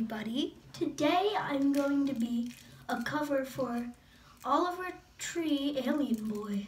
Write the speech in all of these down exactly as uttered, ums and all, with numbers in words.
everybody. Today I'm going to be a cover for Oliver Tree Alien Boy.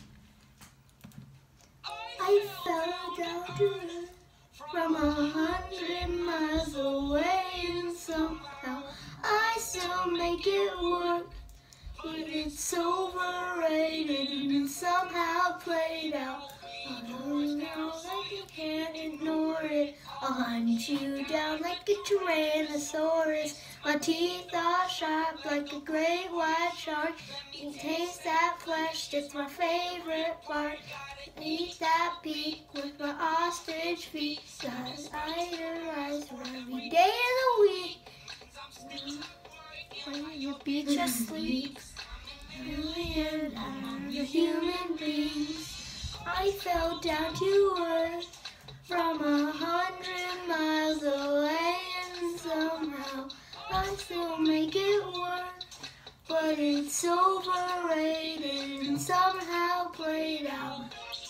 I fell down to earth from a hundred miles away, and somehow I still make it work. But it's overrated and somehow played out. Although now like you can't ignore it, I'll hunt you down like a Tyrannosaurus. My teeth are sharp like a great white shark. You taste that flesh, it's my favorite part. I eat that beak with my ostrich feet. Cause I rise every day of the week. When your beak just sleeps, million other human beings. I fell down to earth from a hundred miles away, and somehow I still make it work. But it's overrated and somehow played out.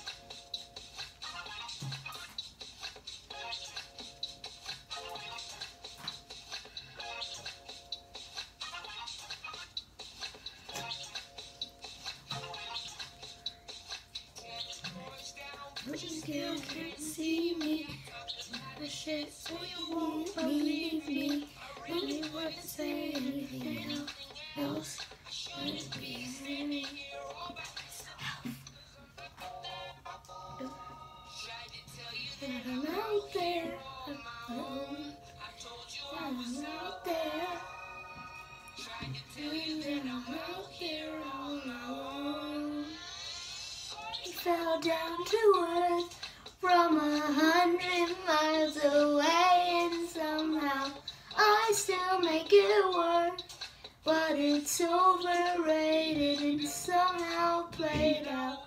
But you still can't see me. The shit, so you won't believe me. When you wouldn't say anything else, shouldn't be me. And I'm out there alone. I'm out there. Trying to tell you that I'm out here all alone. He fell down to earth from a hundred miles away, and somehow I still make it work. But it's overrated and somehow played out.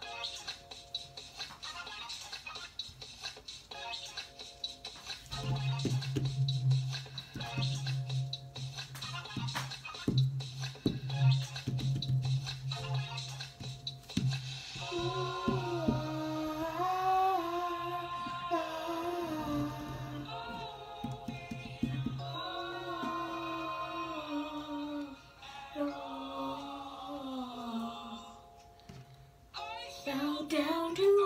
Fell down to